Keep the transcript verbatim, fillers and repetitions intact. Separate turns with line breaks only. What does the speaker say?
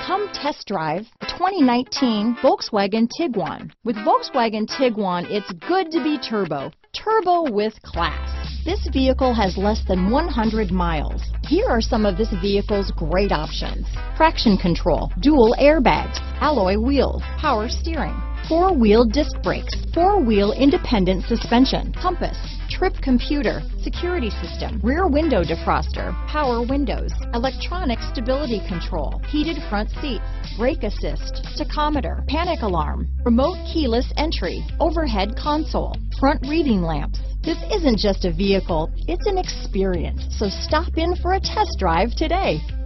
Come test drive the twenty nineteen Volkswagen Tiguan. With Volkswagen Tiguan, it's good to be turbo. Turbo with class. This vehicle has less than one hundred miles. Here are some of this vehicle's great options: traction control, dual airbags, alloy wheels, power steering, four-wheel disc brakes, four-wheel independent suspension, compass, trip computer, security system, rear window defroster, power windows, electronic stability control, heated front seats, brake assist, tachometer, panic alarm, remote keyless entry, overhead console, front reading lamps. This isn't just a vehicle, it's an experience. So stop in for a test drive today.